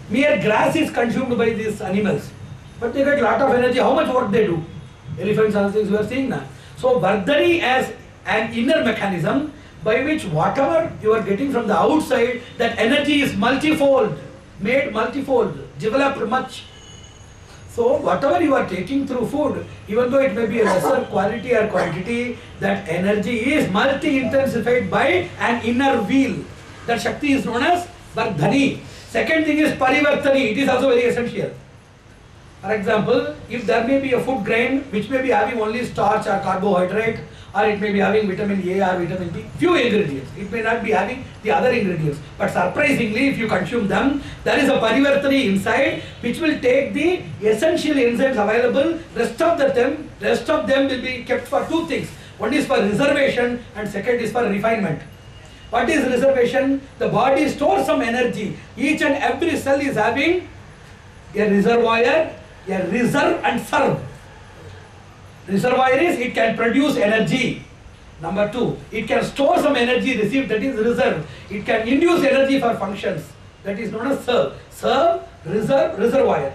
Mere grass is consumed by these animals, but they get lot of energy. How much work they do? Elephants and things we are seeing now. So Vardhani as an inner mechanism by which whatever you are getting from the outside, that energy is multifold, made multifold, developed much. So whatever you are taking through food, even though it may be a lesser quality or quantity, that energy is multi-intensified by an inner wheel. That Shakti is known as Vardhani. Second thing is Parivartani. It is also very essential. For example, if there may be a food grain which may be having only starch or carbohydrate, or it may be having vitamin A or vitamin B, few ingredients. It may not be having the other ingredients. But surprisingly, if you consume them, there is a Parivartani inside which will take the essential enzymes available. Rest of them will be kept for two things. One is for reservation and second is for refinement. What is reservation? The body stores some energy. Each and every cell is having a reservoir, a reserve and serve. Reservoir is it can produce energy. Number two, it can store some energy received, that is reserve. It can induce energy for functions, that is known as serve. Serve, reserve, reservoir.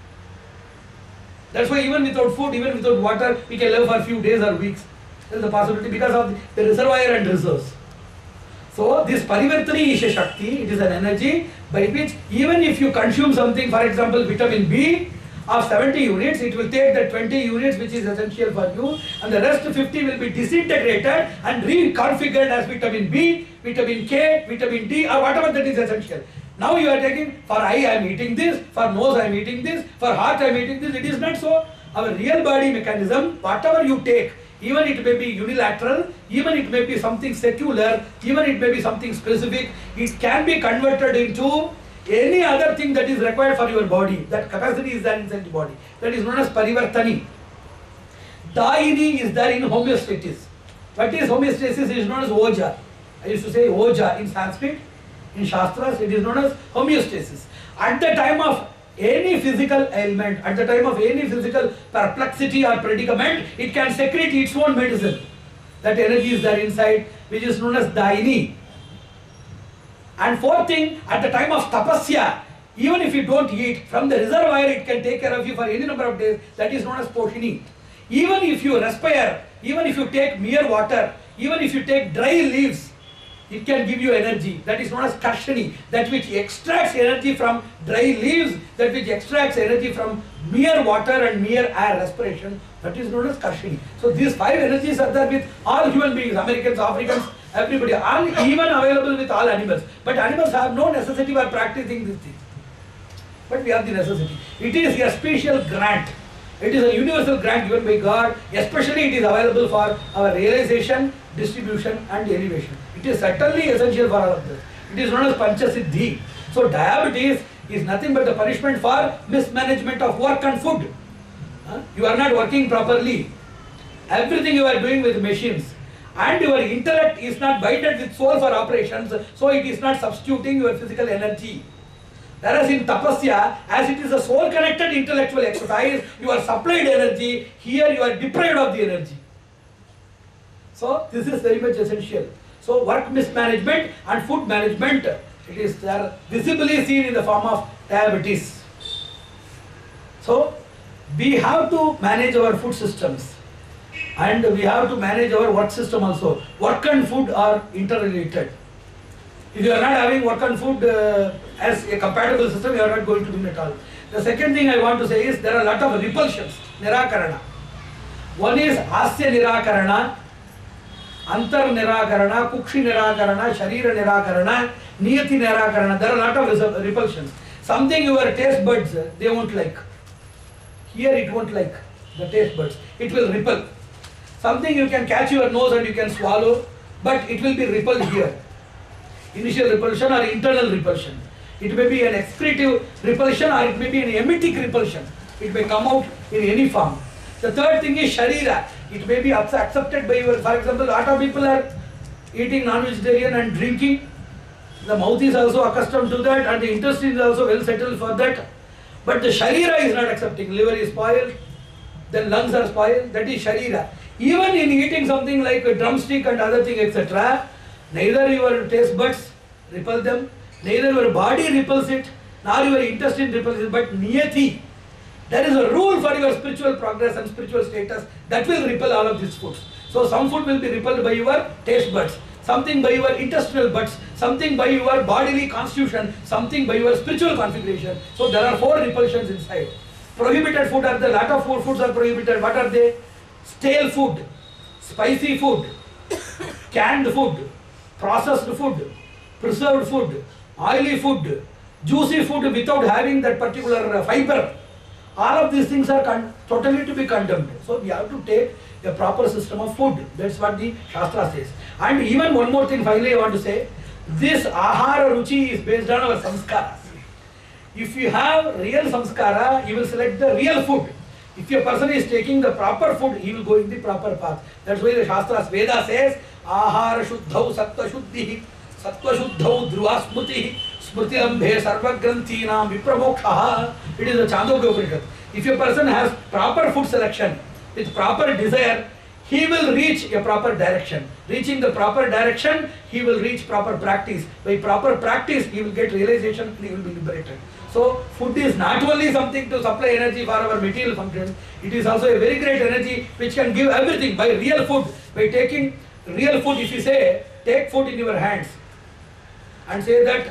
That's why even without food, even without water, we can live for a few days or weeks. There is a possibility because of the reservoir and reserves. So this Parivartani is a Shakti, it is an energy by which even if you consume something, for example vitamin B of 70 units, it will take the 20 units which is essential for you, and the rest 50 will be disintegrated and reconfigured as vitamin B, vitamin K, vitamin D or whatever that is essential. Now you are taking, for eye I am eating this, for nose I am eating this, for heart I am eating this. It is not so. Our real body mechanism, whatever you take, even it may be unilateral, even it may be something secular, even it may be something specific, it can be converted into any other thing that is required for your body. That capacity is there inside the body. That is known as Parivartani. Dayini is there in homeostasis. What is homeostasis? It is known as Oja. I used to say Oja in Sanskrit. In Shastras, it is known as homeostasis. At the time of any physical ailment, at the time of any physical perplexity or predicament, it can secrete its own medicine. That energy is there inside, which is known as Dayini. And fourth thing, at the time of tapasya, even if you don't eat, from the reservoir it can take care of you for any number of days. That is known as Poshini. Even if you respire, even if you take mere water, even if you take dry leaves, it can give you energy. That is known as Karshani. That which extracts energy from dry leaves, that which extracts energy from mere water and mere air respiration, that is known as Karshani. So these five energies are there with all human beings, Americans, Africans, everybody, all even available with all animals. But animals have no necessity for practicing these things. But we have the necessity. It is a special grant. It is a universal grant given by God. Especially it is available for our realization, distribution and elevation. It is certainly essential for all of this. It is known as Panchasiddhi. So diabetes is nothing but the punishment for mismanagement of work and food. You are not working properly. Everything you are doing with machines. And your intellect is not binded with soul for operations. So it is not substituting your physical energy. Whereas in tapasya, as it is a soul connected intellectual exercise, you are supplied energy. Here you are deprived of the energy. So this is very much essential. So work mismanagement and food management, it is visibly seen in the form of diabetes. So we have to manage our food systems and we have to manage our work system also. Work and food are interrelated. If you are not having work and food as a compatible system, you are not going to win at all. The second thing I want to say is there are a lot of repulsions, nirakarana. One is asya nirakarana, antar nirakarana, kukshi nirakarana, sharira nirakarana, niyati nirakarana. There are a lot of repulsions. Something your taste buds, they won't like. Here it won't like, the taste buds. It will repel. Something you can catch your nose and you can swallow, but it will be repelled here. Initial repulsion or internal repulsion. It may be an excretive repulsion or it may be an emetic repulsion. It may come out in any form. The third thing is sharira. It may be accepted by your, for example, a lot of people are eating non-vegetarian and drinking. The mouth is also accustomed to that and the intestine is also well settled for that. But the sharira is not accepting. Liver is spoiled, then lungs are spoiled. That is sharira. Even in eating something like a drumstick and other thing, etc., neither your taste buds repel them, neither your body repels it, nor your intestine repels, but niyati. There is a rule for your spiritual progress and spiritual status that will repel all of these foods. So some food will be repelled by your taste buds, something by your intestinal buds, something by your bodily constitution, something by your spiritual configuration. So there are 4 repulsions inside. Prohibited food are the lot of foods are prohibited. What are they? Stale food, spicy food, canned food, processed food, preserved food, oily food, juicy food without having that particular fiber. All of these things are totally to be condemned. So we have to take a proper system of food. That's what the Shastra says. And even one more thing finally I want to say, this ahara ruchi is based on our samskaras. If you have real samskara, you will select the real food. If a person is taking the proper food, he will go in the proper path. That's why the Shastras, Veda says, ahara shuddhau sattva shuddhi, sattva shuddhau dhruva smriti, smriti lambhe sarva granthina vipramokshaha. It is a Chandogya Upanishad. If a person has proper food selection, with proper desire, he will reach a proper direction. Reaching the proper direction, he will reach proper practice. By proper practice, he will get realization and he will be liberated. So, food is not only something to supply energy for our material functions, it is also a very great energy which can give everything. By real food, by taking real food, if you say, take food in your hands and say that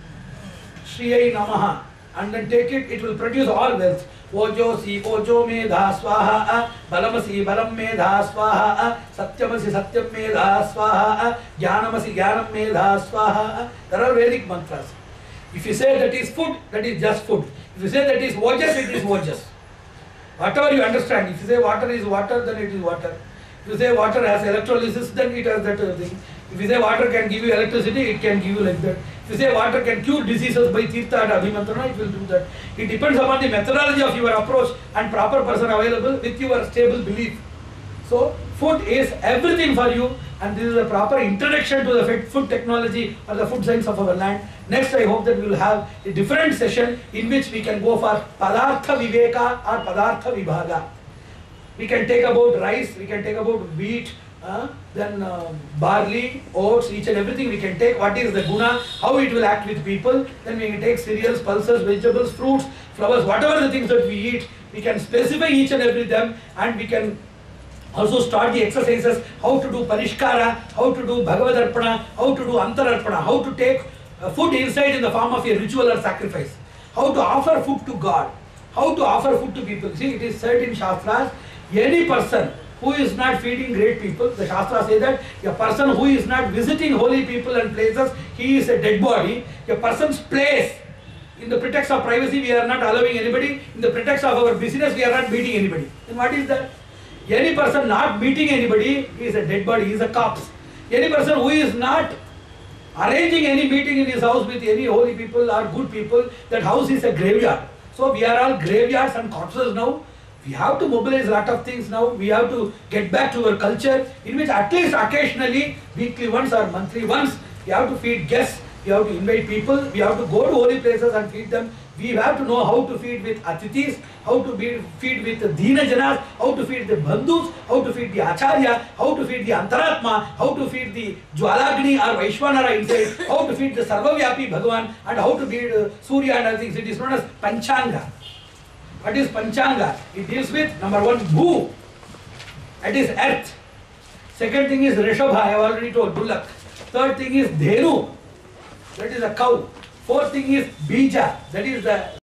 Shriyai Namaha, and then take it, it will produce all wealth. Ojosi ojo medha swaha, balamasi balam medha swaha, satyamasi satyam medha swaha, jnanamasi jnanam medha swaha. There are Vedic mantras. If you say that is food, that is just food. If you say that is ojas, it is ojas. Whatever you understand. If you say water is water, then it is water. If you say water has electrolysis, then it has that thing. If you say water can give you electricity, it can give you like that. If you say water can cure diseases by Tirtha and Abhimantrana, it will do that. It depends upon the methodology of your approach and proper person available with your stable belief. So, food is everything for you, and this is a proper introduction to the food technology or the food science of our land. Next, I hope that we will have a different session in which we can go for Padartha Viveka or Padartha Vibhaga. We can take about rice, we can take about wheat, then barley, oats, each and everything we can take. What is the guna, how it will act with people. Then we can take cereals, pulses, vegetables, fruits, flowers, whatever the things that we eat. We can specify each and every them, and we can also start the exercises, how to do Parishkara, how to do Bhagavad Arpana, how to do Antararpana, how to take food inside in the form of a ritual or sacrifice, how to offer food to God, how to offer food to people. See, it is said in Shastras, any person who is not feeding great people, the Shastra say that a person who is not visiting holy people and places, he is a dead body. A person's place, in the pretext of privacy, we are not allowing anybody. In the pretext of our business, we are not meeting anybody. Then what is that? Any person not meeting anybody, he is a dead body, he is a corpse. Any person who is not arranging any meeting in his house with any holy people or good people, that house is a graveyard. So we are all graveyards and corpses now. We have to mobilize a lot of things now. We have to get back to our culture, in which at least occasionally, weekly once or monthly once, we have to feed guests, we have to invite people, we have to go to holy places and feed them. We have to know how to feed with atithis, how to feed with the Dina Janas, how to feed the Bandhus, how to feed the Acharya, how to feed the Antaratma, how to feed the Jwalagni or Vaishwanara inside, how to feed the Sarvavyapi Bhagavan, and how to feed Surya and other things. It is known as Panchanga. What is Panchanga? It deals with number 1, Bhu, that is earth. Second thing is Rishabha, I have already told, Bullock. Third thing is Dhenu, that is a cow. Fourth thing is Bija, that is the